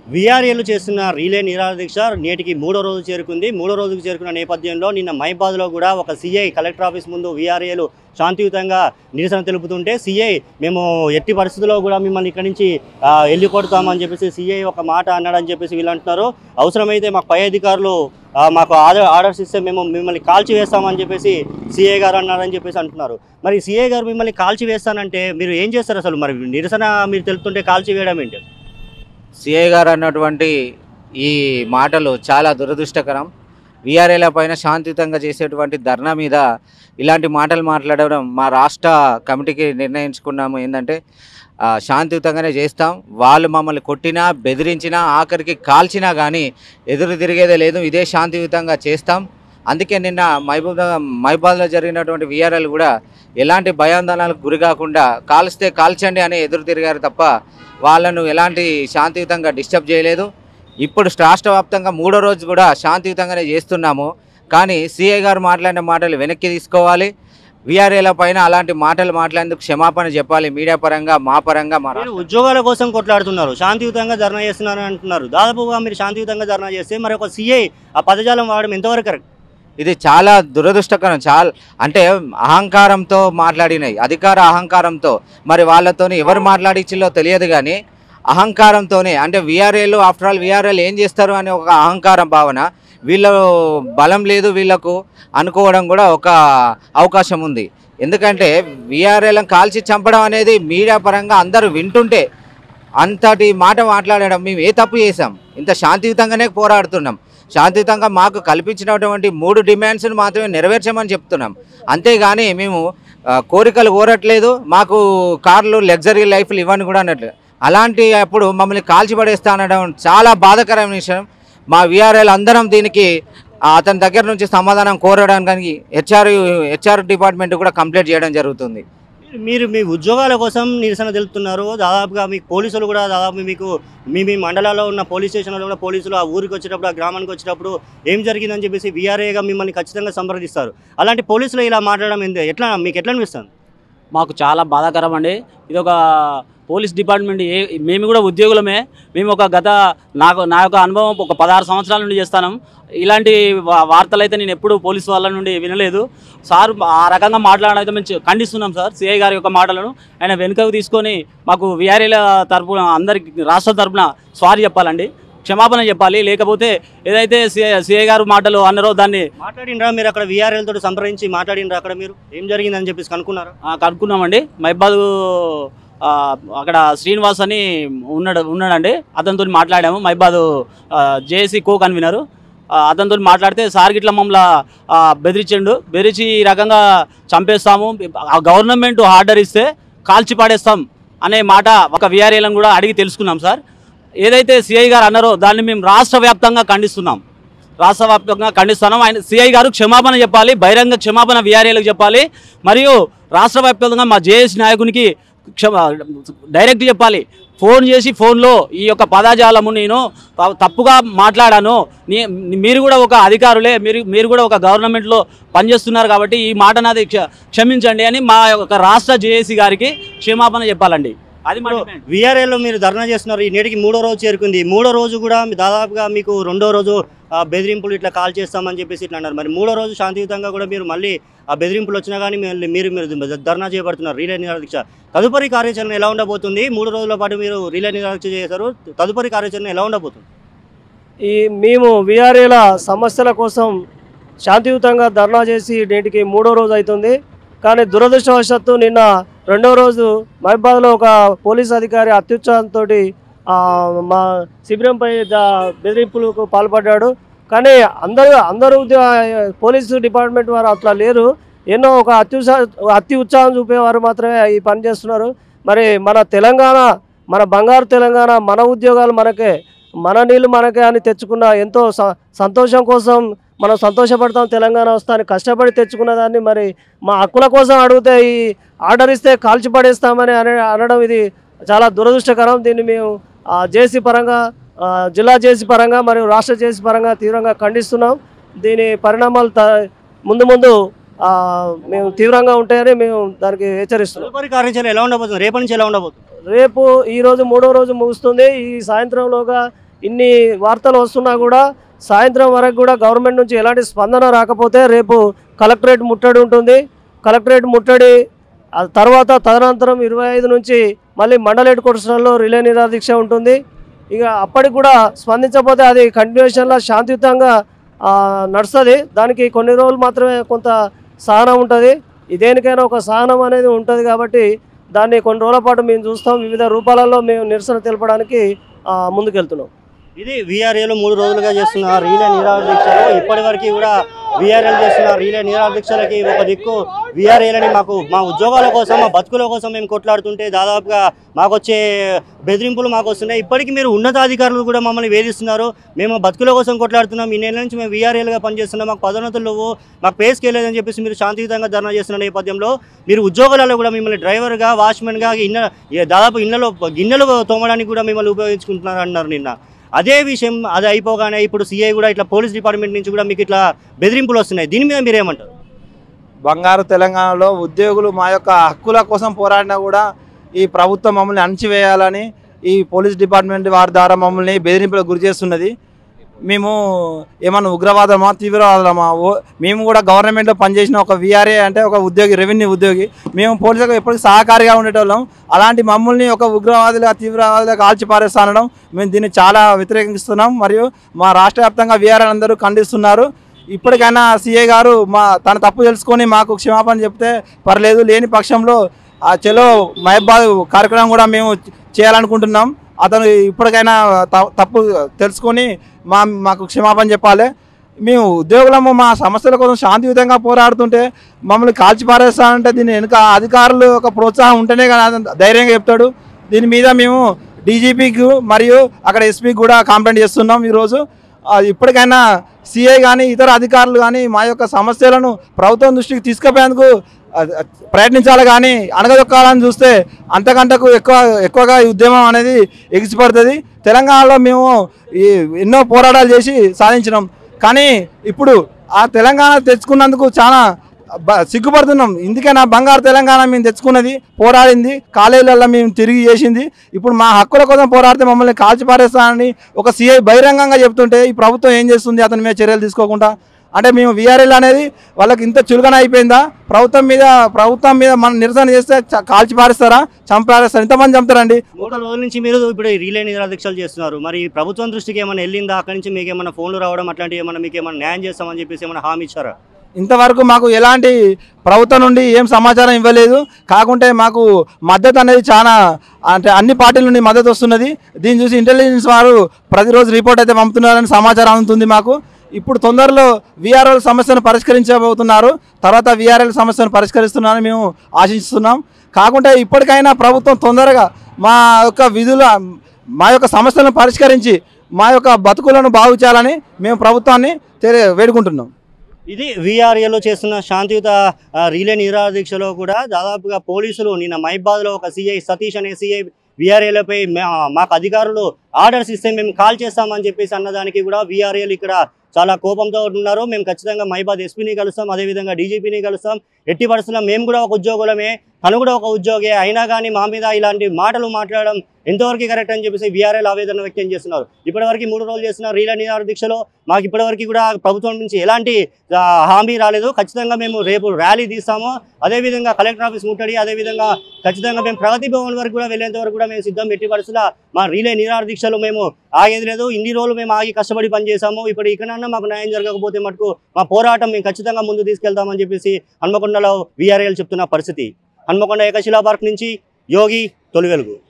వీఆర్ఏలు చేస్తున్న రిలే నిరాహార దీక్ష నేటికి మూడో రోజు చేరుకుంది. మూడో రోజుకు చేరుకున్న నేపథ్యంలో నిన్న మైబాద్లో కూడా ఒక సీఐ కలెక్టర్ ఆఫీస్ ముందు వీఆర్ఏలు శాంతియుతంగా నిరసన తెలుపుతుంటే సీఐ మేము ఎట్టి పరిస్థితుల్లో కూడా మిమ్మల్ని ఇక్కడి నుంచి వెళ్ళి కొడతామని చెప్పేసి సీఐ ఒక మాట అన్నాడని చెప్పేసి వీళ్ళు అంటున్నారు. అవసరమైతే మాకు పై అధికారులు మాకు ఆర్డర్స్ ఇస్తే మేము మిమ్మల్ని కాల్చి వేస్తామని చెప్పేసి సీఐ గారు అన్నారని చెప్పేసి అంటున్నారు. మరి సీఐ గారు మిమ్మల్ని కాల్చి వేస్తానంటే మీరు ఏం చేస్తారు? అసలు మరి నిరసన మీరు తెలుపుతుంటే కాల్చి వేయడం ఏంటి? సిఐ గారు అన్నటువంటి ఈ మాటలు చాలా దురదృష్టకరం. వీఆర్ఏల పైన శాంతియుతంగా చేసేటువంటి ధర్నా మీద ఇలాంటి మాటలు మాట్లాడడం మా రాష్ట్ర కమిటీకి నిర్ణయించుకున్నాము. ఏంటంటే శాంతియుతంగానే చేస్తాం. వాళ్ళు మమ్మల్ని కొట్టినా బెదిరించినా ఆఖరికి కాల్చినా కానీ ఎదురు తిరిగేదే లేదు. ఇదే శాంతియుతంగా చేస్తాం. అందుకే నిన్న మైబాద్లో జరిగినటువంటి వీఆర్ఏలు కూడా ఎలాంటి భయాందోళనలకు గురి కాకుండా కాల్స్తే కాల్చండి అని ఎదురు తిరిగారు తప్ప వాళ్ళను ఎలాంటి శాంతియుతంగా డిస్టర్బ్ చేయలేదు. ఇప్పుడు రాష్ట్ర వ్యాప్తంగా మూడో రోజు కూడా శాంతియుతంగానే చేస్తున్నాము. కానీ సిఐ గారు మాట్లాడిన మాటలు వెనక్కి తీసుకోవాలి. వీఆర్ఏల పైన అలాంటి మాటలు మాట్లాడేందుకు క్షమాపణ చెప్పాలి. మీడియా పరంగా మా పరంగా ఉద్యోగాల కోసం కొట్లాడుతున్నారు, శాంతియుతంగా ధర్నా చేస్తున్నారు అంటున్నారు. దాదాపుగా మీరు శాంతియుతంగా ధర్నా చేస్తే మరి ఒక సిఐ ఆ పదజాలం వాడడం ఎంతవరకు కరెక్ట్? ఇది చాలా దురదృష్టకరం. అంటే అహంకారంతో మాట్లాడినాయి, అధికార అహంకారంతో. మరి వాళ్ళతోని ఎవరు మాట్లాడించిలో తెలియదు కానీ అహంకారంతోనే, అంటే వీఆర్ఏలు ఆఫ్టర్ ఆల్ వీఆర్ఏలు ఏం చేస్తారు అనే ఒక అహంకారం భావన, వీళ్ళు బలం లేదు వీళ్ళకు అనుకోవడం కూడా ఒక అవకాశం ఉంది. ఎందుకంటే వీఆర్ఏలను కాల్చి చంపడం అనేది మీడియా పరంగా అందరూ వింటుంటే అంతటి మాట మాట్లాడడం, మేము ఏ తప్పు చేసాం? ఇంత శాంతియుతంగానే పోరాడుతున్నాం. శాంతియుతంగా మాకు కల్పించినటువంటి 3 డిమాండ్స్ను మాత్రమే నెరవేర్చమని చెప్తున్నాం. అంతేగాని మేము కోరికలు కోరట్లేదు. మాకు కార్లు, లగ్జరీ లైఫ్లు ఇవన్నీ కూడా అన్నట్లు. అలాంటి అప్పుడు మమ్మల్ని కాల్చిపడేస్తా అనడం చాలా బాధాకరమైన విషయం. మా వీఆర్ఏలు అందరం దీనికి అతని దగ్గర నుంచి సమాధానం కోరడానికి హెచ్ఆర్ డిపార్ట్మెంట్ కూడా కంప్లైంట్ చేయడం జరుగుతుంది. మీరు మీ ఉద్యోగాల కోసం నిరసన తెలుపుతున్నారు. దాదాపుగా మీకు పోలీసులు కూడా దాదాపు మీకు మీ మండలాల్లో ఉన్న పోలీస్ స్టేషన్లో కూడా పోలీసులు ఆ ఊరికి వచ్చేటప్పుడు, ఆ గ్రామానికి వచ్చేటప్పుడు ఏం జరిగిందని చెప్పేసి వీఆర్ఏగా మిమ్మల్ని ఖచ్చితంగా సంప్రదిస్తారు. అలాంటి పోలీసులు ఇలా మాట్లాడడం ఎట్లా మీకు ఎట్లా అనిపిస్తుంది? మాకు చాలా బాధాకరం అండి. ఇది ఒక పోలీస్ డిపార్ట్మెంట్, మేము కూడా ఉద్యోగులమే. మేము నా యొక్క అనుభవం ఒక 16 సంవత్సరాల నుండి చేస్తాను. ఇలాంటి వార్తలు అయితే నేను ఎప్పుడు పోలీసు వాళ్ళ నుండి వినలేదు. సార్ ఆ రకంగా మాట్లాడడం అయితే మేము ఖండిస్తున్నాం సార్. సిఐ గారి యొక్క మాటలను ఆయన వెనుకకు తీసుకొని మాకు వీఆర్ఏల తరపున అందరికి రాష్ట్ర తరపున సారీ చెప్పాలండి, క్షమాపణ చెప్పాలి. లేకపోతే ఏదైతే సిఐ గారు మాటలు అన్నారో దాన్ని మాట్లాడినరా మీరు? అక్కడ వీఆర్ఏలతో సంప్రదించి మాట్లాడినరా? అక్కడ మీరు ఏం జరిగిందని చెప్పేసి కనుక్కున్నారా? కనుక్కున్నామండి. మైబాద్ అక్కడ శ్రీనివాస్ అని ఉన్నాడండి, అతనితో మాట్లాడాము. మైబాద్ జేఏసీ కో కన్వీనరు అతనితో మాట్లాడితే సార్ గిట్ల మమ్మల్ని బెదిరించి ఈ రకంగా చంపేస్తాము, గవర్నమెంట్ ఆర్డర్ ఇస్తే కాల్చి పాడేస్తాం అనే మాట ఒక వీఆర్ఏలను కూడా అడిగి తెలుసుకున్నాం సార్. ఏదైతే సిఐ గారు అన్నారో దాన్ని మేము రాష్ట్ర వ్యాప్తంగా ఖండిస్తున్నాం. ఆయన సిఐ గారు క్షమాపణ చెప్పాలి, బహిరంగ క్షమాపణ వీఆర్ఏలకు చెప్పాలి. మరియు రాష్ట్ర వ్యాప్తంగా మా జేఏసీ నాయకునికి డైరెక్ట్ చెప్పాలి. ఫోన్ చేసి ఫోన్లో ఈ యొక్క పదజాలము నేను తప్పుగా మాట్లాడాను, మీరు కూడా ఒక అధికారులే, మీరు కూడా ఒక గవర్నమెంట్లో పనిచేస్తున్నారు కాబట్టి ఈ మాట నాది క్షమించండి అని మా యొక్క రాష్ట్ర జేఏసీ గారికి క్షమాపణ చెప్పాలండి. అది వీఆర్ఏలో మీరు ధర్నా చేస్తున్నారు. ఈ నేటికి మూడో రోజు చేరుకుంది. మూడో రోజు కూడా దాదాపుగా మీకు రెండో రోజు బెదిరింపులు ఇట్లా కాల్ చేస్తామని చెప్పేసి ఇట్లా అన్నారు. మరి మూడో రోజు శాంతియుతంగా కూడా మీరు మళ్ళీ ఆ బెదిరింపులు వచ్చినా కానీ మీరు ధర్నా చేపడుతున్నారు, రిలే నిరాహార దీక్ష. తదుపరి కార్యాచరణ ఎలా ఉండబోతుంది? 3 రోజుల పాటు మీరు రిలే నిరాహార దీక్ష చేశారు. తదుపరి కార్యాచరణ ఎలా ఉండబోతుంది? మేము వీఆర్ఏల సమస్యల కోసం శాంతియుతంగా ధర్నా చేసి నేటికి మూడో రోజు అవుతుంది. కానీ దురదృష్టవశాత్తు నిన్న రెండో రోజు మైబాద్లో ఒక పోలీస్ అధికారి అత్యుత్సాహంతో మా శిబిరంపై బెదిరింపులకు పాల్పడ్డాడు. కానీ అందరూ పోలీసు డిపార్ట్మెంట్ వారు అట్లా లేరు. ఎన్నో ఒక అతి ఉత్సాహం చూపేవారు మాత్రమే ఈ పని చేస్తున్నారు. మరి మన తెలంగాణ, మన బంగారు తెలంగాణ, మన ఉద్యోగాలు మనకే, మన నీళ్ళు మనకే అని తెచ్చుకున్న ఎంతో సంతోషం కోసం మనం సంతోషపడతాం. తెలంగాణ వస్తాని కష్టపడి తెచ్చుకున్న దాన్ని మరి మా హక్కుల కోసం అడిగితే ఈ ఆర్డర్ ఇస్తే కాల్చి పడేస్తామని అనడం ఇది చాలా దురదృష్టకరం. దీన్ని మేము జేసీ పరంగా, జిల్లా జేసీ పరంగా మరియు రాష్ట్ర జేసీ పరంగా తీవ్రంగా ఖండిస్తున్నాం. దీని పరిణామాలు ముందు మేము తీవ్రంగా ఉంటాయని మేము దానికి హెచ్చరిస్తున్నాం. కార్యాచరణ ఎలా ఉండబోతుంది? రేపటి నుంచి ఎలా ఉండబోతుంది? రేపు ఈరోజు మూడో రోజు ముగుస్తుంది. ఈ సాయంత్రంలోగా ఇన్ని వార్తలు వస్తున్నా కూడా సాయంత్రం వరకు కూడా గవర్నమెంట్ నుంచి ఎలాంటి స్పందన రాకపోతే రేపు కలెక్టరేట్ ముట్టడి ఉంటుంది. కలెక్టరేట్ ముట్టడి తర్వాత తదనంతరం 25 నుంచి మళ్ళీ మండల హెడ్ క్వార్టర్స్లో రిలే నిరాదీక్ష ఉంటుంది. ఇక అప్పటికి కూడా స్పందించకపోతే అది కంటిన్యూషన్లో శాంతియుతంగా నడుస్తుంది. దానికి కొన్ని రోజులు మాత్రమే కొంత సహనం ఉంటుంది. దేనికైనా ఒక సహనం అనేది ఉంటుంది కాబట్టి దాన్ని కొన్ని రోజుల పాటు మేము చూస్తాం. వివిధ రూపాలలో మేము నిరసన తెలపడానికి ముందుకెళ్తున్నాం. ఇది వీఆర్ఏలు 3 రోజులుగా చేస్తున్న రీలే నిరాదీక్షలు. ఇప్పటివరకు కూడా వీఆర్ఏలు చేస్తున్న రీలే నిరాదీక్షలకి ఒక దిక్కు వీఆర్ఏలని మా ఉద్యోగాల కోసం, మా బతుకుల కోసం మేము కొట్లాడుతుంటే దాదాపుగా మాకు వచ్చే బెదిరింపులు మాకు వస్తున్నాయి. ఇప్పటికీ మీరు ఉన్నతాధికారులు కూడా మమ్మల్ని వేధిస్తున్నారు. మేము బతుకుల కోసం కొట్లాడుతున్నాం. ఈ నెల నుంచి మేము వీఆర్ఏలుగా పనిచేస్తున్నాం. మాకు పదోన్నతులు లేవు, మాకు పే స్కేల్ లేదని చెప్పేసి మీరు శాంతియుతంగా ధర్నా చేస్తున్న నేపథ్యంలో మీరు ఉద్యోగాలలో కూడా మిమ్మల్ని డ్రైవర్గా, వాచ్మెన్గా, దాదాపు గిన్నెలు తోమడానికి కూడా మిమ్మల్ని ఉపయోగించుకుంటున్నారు అన్నారు నిన్న. అదే విషయం అది అయిపోగానే ఇప్పుడు సిఐ కూడా ఇట్లా పోలీస్ డిపార్ట్మెంట్ నుంచి కూడా మీకు ఇట్లా బెదిరింపులు వస్తున్నాయి. దీని మీద మీరేమంటారు? బంగారు తెలంగాణలో ఉద్యోగులు మా యొక్క హక్కుల కోసం పోరాడినా కూడా ఈ ప్రభుత్వం మమ్మల్ని అణచివేయాలని ఈ పోలీస్ డిపార్ట్మెంట్ వారి ద్వారా మమ్మల్ని బెదిరింపులకు గురి చేస్తున్నది. మేము ఏమన్నా ఉగ్రవాదమా, తీవ్రవాదమా? మేము కూడా గవర్నమెంట్లో పనిచేసిన ఒక వీఆర్ఏ అంటే ఒక ఉద్యోగి, రెవెన్యూ ఉద్యోగి. మేము పోలీసులకు ఎప్పటికీ సహకారిగా ఉండేటోళ్ళం. అలాంటి మమ్మల్ని ఒక ఉగ్రవాదులుగా, తీవ్రవాదులుగా కాల్చిపారేస్తానడం మేము దీన్ని చాలా వ్యతిరేకిస్తున్నాం. మరియు మా రాష్ట్ర వ్యాప్తంగా వీఆర్ఏ అందరూ ఖండిస్తున్నారు. ఇప్పటికైనా సిఐ గారు తన తప్పు తెలుసుకొని మాకు క్షమాపణ చెప్తే పర్లేదు. లేని పక్షంలో ఆ చలో మహబాద్ కార్యక్రమం కూడా మేము చేయాలనుకుంటున్నాం. అతను ఇప్పటికైనా తప్పు తెలుసుకొని మాకు క్షమాపణ చెప్పాలి. మేము ఉద్యోగులము మా సమస్యల కోసం శాంతియుతంగా పోరాడుతుంటే మమ్మల్ని కాల్చిపారేస్తానంటే దీని వెనుక అధికారులు ఒక ప్రోత్సాహం ఉంటేనే కానీ ధైర్యంగా చెప్తాడు. దీని మీద మేము డీజీపీకి మరియు అక్కడ ఎస్పీకి కూడా కంప్లైంట్ చేస్తున్నాం. ఈరోజు ఇప్పటికైనా సిఐ కానీ ఇతర అధికారులు కానీ మా యొక్క సమస్యలను ప్రభుత్వం దృష్టికి తీసుకుపోయేందుకు ప్రయత్నించాలి. కానీ అణగదొక్కాలని చూస్తే అంతకంటకు ఎక్కువగా ఈ ఉద్యమం అనేది ఎగిసిపడుతుంది. తెలంగాణలో మేము ఎన్నో పోరాటాలు చేసి సాధించినాం. కానీ ఇప్పుడు ఆ తెలంగాణ తెచ్చుకున్నందుకు చాలా సిగ్గుపడుతున్నాం. ఇందుకైనా బంగారు తెలంగాణ మేము తెచ్చుకున్నది, పోరాడింది, కాలేజీలలో మేము తిరిగి చేసింది. ఇప్పుడు మా హక్కుల కోసం పోరాడితే మమ్మల్ని కాల్చిపారేస్తానని ఒక సిఐ బహిరంగంగా చెప్తుంటే ఈ ప్రభుత్వం ఏం చేస్తుంది అతని మీద చర్యలు తీసుకోకుండా? అంటే మేము వీఆర్ఎల్ అనేది వాళ్ళకి ఇంత చులకన అయిపోయిందా? ప్రభుత్వం మీద మనం నిరసన చేస్తే కాల్చిపారేస్తారా, చంపారేస్తారా? ఇంతమంది చంపుతారండి. 3 రోజుల నుంచి మీరు ఇప్పుడు రిలే నిరాదీక్షలు చేస్తున్నారు. మరి ప్రభుత్వం దృష్టికి ఏమైనా వెళ్ళిందా? అక్కడి నుంచి మీకు ఏమైనా ఫోన్లు రావడం అట్లాంటివి ఏమైనా మీకు ఏమైనా న్యాయం చేస్తామని చెప్పేసి ఏమైనా హామీ ఇచ్చారా? ఇంతవరకు మాకు ఎలాంటి ప్రభుత్వం నుండి ఏం సమాచారం ఇవ్వలేదు. కాకుంటే మాకు మద్దతు అనేది చాలా, అంటే అన్ని పార్టీల నుండి మద్దతు వస్తున్నది. దీన్ని చూసి ఇంటెలిజెన్స్ వారు ప్రతిరోజు రిపోర్ట్ అయితే పంపుతున్నారని సమాచారం అందుతుంది మాకు. ఇప్పుడు తొందరలో వీఆర్ఎల్ సమస్యను పరిష్కరించబోతున్నారు. తర్వాత వీఆర్ఎల్ సమస్యను పరిష్కరిస్తున్నారని మేము ఆశిస్తున్నాం. కాకుంటే ఇప్పటికైనా ప్రభుత్వం తొందరగా మా యొక్క సమస్యలను పరిష్కరించి మా యొక్క బతుకులను బాగు చేయాలని మేము ప్రభుత్వాన్ని వేడుకుంటున్నాం. ఇది వీఆర్ఏలో చేస్తున్న శాంతియుత రిలే నిరాదీక్షలో కూడా దాదాపుగా పోలీసులు నిన్న మహబాద్లో ఒక సిఐ సతీష్ అనే సిఐ వీఆర్ఏలపై మాకు అధికారులు ఆర్డర్స్ ఇస్తే మేము కాల్ చేస్తామని చెప్పేసి అన్నదానికి కూడా వీఆర్ఏలు ఇక్కడ చాలా కోపంతో ఉన్నారు. మేము ఖచ్చితంగా మహబాద్ ఎస్పీని కలుస్తాం, అదేవిధంగా డీజీపీని కలుస్తాం. ఎట్టి పరిస్థితుల్లో మేము కూడా ఒక ఉద్యోగులమే, తను కూడా ఒక ఉద్యోగే, అయినా కానీ మా మీద ఇలాంటి మాటలు మాట్లాడడం ఎంతవరకు కరెక్ట్ అని చెప్పేసి వీఆర్ఏలు ఆవేదన వ్యక్తం చేస్తున్నారు. ఇప్పటివరకు 3 రోజులు చేస్తున్న రీలే నిరాదీక్షలో మాకు ఇప్పటివరకు కూడా ప్రభుత్వం నుంచి ఎలాంటి హామీ రాలేదు. ఖచ్చితంగా మేము రేపు ర్యాలీ తీస్తాము. అదేవిధంగా కలెక్టర్ ఆఫీస్ ముట్టడి, అదేవిధంగా ఖచ్చితంగా మేము ప్రగతి భవన్ వరకు కూడా వెళ్ళేంత వరకు కూడా మేము సిద్ధం. ఎట్టి పరిస్థితుల్లో మా రీలే నిరాదీక్షలు మేము ఆగేది లేదు. ఇన్ని రోజులు మేము ఆగి కష్టపడి పనిచేసాము. ఇప్పుడు ఇకనన్నా మాకు న్యాయం జరగకపోతే మటుకు మా పోరాటం మేము ఖచ్చితంగా ముందు తీసుకెళ్తామని చెప్పేసి హన్మకొండలో వీఆర్ఏలు చెప్తున్న పరిస్థితి. హన్మకొండ ఏకశిలా పార్క్ నుంచి యోగి, తొలివెలుగు.